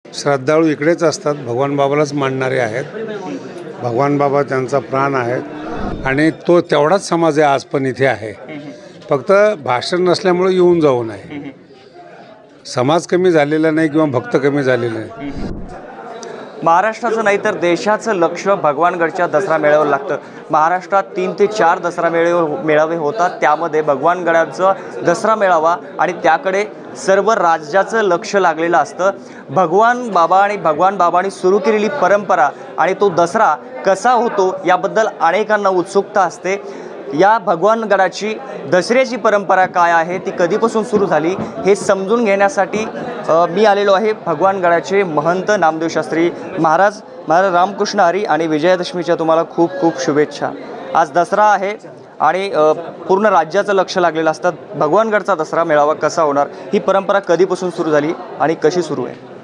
श्रद्धाळू इकडेच असतात, भगवान बाबालाच मानणारे आहेत. भगवान बाबा त्यांचा प्राण आहेत आणि तो तेवढाच समाज आहे आज पण इथे आहे. फक्त भाषण नसल्यामुळे येऊन जाऊ नये. समाज कमी झालेला नाही किंवा भक्त कमी झालेले नाही. महाराष्ट्राचं नाही तर देशाचं लक्ष भगवानगडच्या दसरा मेळाव्यावर लागतं. महाराष्ट्रात 3 ते 4 दसरा मेळावे होतात. त्यामध्ये भगवानगडाचा दसरा मेळावा आणि त्याकडे सर्व राज्याचं लक्ष लागलेलं असतं. भगवान बाबा आणि भगवान बाबांनी सुरू केलेली परंपरा आणि तो दसरा कसा होतो याबद्दल अनेकांना उत्सुकता असते. या भगवानगडाची दसऱ्याची परंपरा काय आहे, ती कधीपासून सुरू झाली हे समजून घेण्यासाठी मी आलेलो आहे. भगवानगडाचे महंत नामदेव शास्त्री महाराज रामकृष्ण हरी आणि विजयादशमीच्या तुम्हाला खूप खूप शुभेच्छा. आज दसरा आहे आणि पूर्ण राज्याचं लक्ष लागलेलं असतं. भगवानगडचा दसरा मेळावा कसा होणार, ही परंपरा कधीपासून सुरू झाली आणि कशी सुरू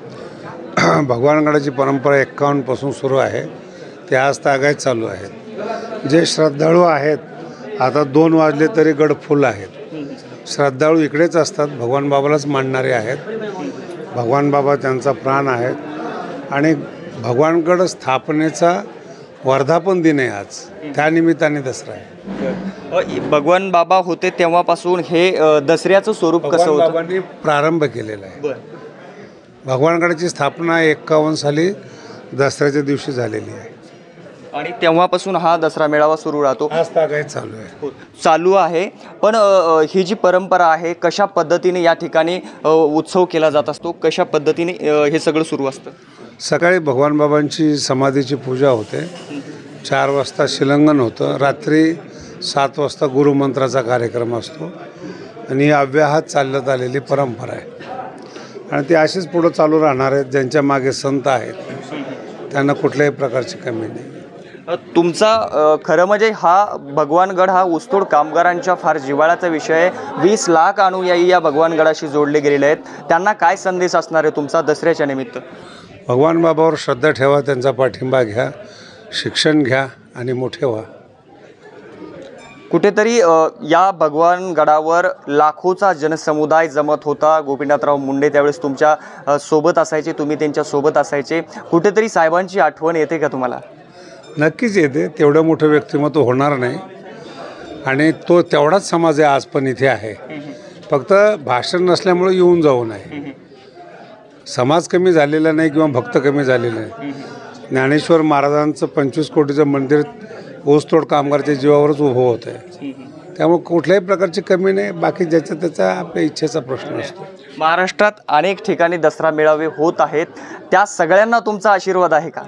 आहे? भगवानगडाची परंपरा 51 पासून सुरू आहे. ते आज तागायत चालू आहेत. जे श्रद्धाळू आहेत, आता 2 वाजले तरी गड फुल आहेत. श्रद्धाळू इकडेच असतात, भगवान बाबालाच मानणारे आहेत. भगवान बाबा त्यांचा प्राण आहेत आणि भगवानगड स्थापनेचा वर्धापन दिन आहे आज. त्यानिमित्ताने दसरा आहे. भगवान बाबा होते तेव्हापासून हे दसऱ्याचं स्वरूप कसं होतं? बाबांनी प्रारंभ केलेला आहे. भगवानगडाची स्थापना 51 साली दसऱ्याच्या दिवशी झालेली आहे आणि तेव्हापासून हा दसरा मेळावा सुरू राहतो. आज तागायत चालू आहे. पण ही जी परंपरा आहे, कशा पद्धतीने या ठिकाणी उत्सव केला जात असतो, कशा पद्धतीने हे सगळं सुरू असतं? सकाळी भगवान बाबांची समाधीची पूजा होते. 4 वाजता शिलंगन होतं. रात्री 7 वाजता गुरुमंत्राचा कार्यक्रम असतो आणि अव्याहत चालत आलेली परंपरा आहे आणि ती अशीच पुढं चालू राहणार आहेत. ज्यांच्या मागे संत आहेत त्यांना कुठल्याही प्रकारची कमी नाही. तुमचा खरं म्हणजे हा भगवानगड हा ऊसतोड कामगारांच्या फार जिव्हाळ्याचा विषय आहे. 20 लाख अनुयायी या भगवानगडाशी जोडले गेलेले आहेत. त्यांना काय संदेश असणार आहे तुमचा दसऱ्याच्या निमित्त? भगवान बाबावर श्रद्धा ठेवा, त्यांचा पाठिंबा घ्या, शिक्षण घ्या आणि मोठे व्हा. कुठेतरी या भगवानगडावर लाखोचा जनसमुदाय जमत होता. गोपीनाथराव मुंडे त्यावेळेस तुमच्या सोबत असायचे, तुम्ही त्यांच्या सोबत असायचे. कुठेतरी साहेबांची आठवण येते का तुम्हाला? नक्कीच येते. तेवढं मोठं व्यक्तिमत्व होणार नाही आणि तो तेवढाच समाज आहे आज पण इथे आहे. फक्त भाषण नसल्यामुळे येऊन जाऊ नये. समाज कमी झालेला नाही किंवा भक्त कमी झालेले नाही. ज्ञानेश्वर महाराजांचं 25 कोटीचं मंदिर ऊसतोड कामगारच्या जीवावरच उभं होतं आहे. त्यामुळे कुठल्याही प्रकारची कमी नाही. बाकी ज्याचा त्याचा आपल्या इच्छेचा प्रश्न असतो. महाराष्ट्रात अनेक ठिकाणी दसरा मेळावे होत आहेत, त्या सगळ्यांना तुमचा आशीर्वाद आहे का?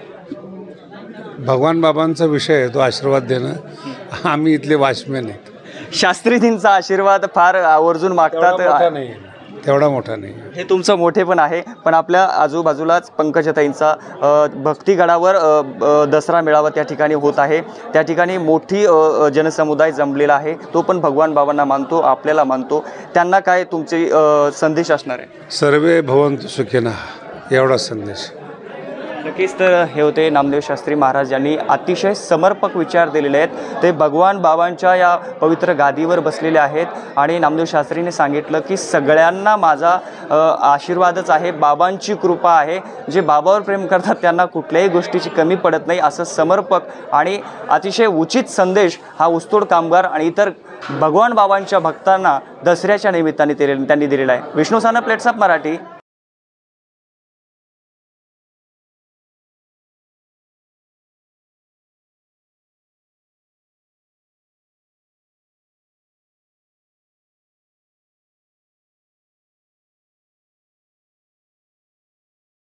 भगवान बाबांचा विषय आहे तो आशीर्वाद देणं. आम्ही इथले वॉचमॅन आहेत. शास्त्रीजींचा आशीर्वाद फार आवर्जून मागतात. तेवढा मोठा नाही. हे तुमचं मोठे पण आहे. पण आपल्या आजूबाजूलाच पंकजताईंचा भक्तिगडावर दसरा मेळावा त्या ठिकाणी होत आहे. त्या ठिकाणी मोठी जनसमुदाय जमलेला आहे. तो पण भगवान बाबांना मानतो, आपल्याला मानतो. त्यांना काय तुमचे संदेश असणार आहे? सर्वे भवन्तु सुखिनः, एवढा संदेश. नक्कीच. तर हे होते नामदेव शास्त्री महाराज यांनी अतिशय समर्पक विचार दिलेले आहेत. ते भगवान बाबांच्या या पवित्र गादीवर बसलेले आहेत आणि नामदेव शास्त्रीने सांगितलं की सगळ्यांना माझा आशीर्वादच आहे, बाबांची कृपा आहे. जे बाबावर प्रेम करतात त्यांना कुठल्याही गोष्टीची कमी पडत नाही, असं समर्पक आणि अतिशय उचित संदेश हा ऊसतोड कामगार आणि इतर भगवान बाबांच्या भक्तांना दसऱ्याच्या निमित्ताने त्यांनी दिलेला आहे. विष्णू साना, प्लेट्सअप मराठी.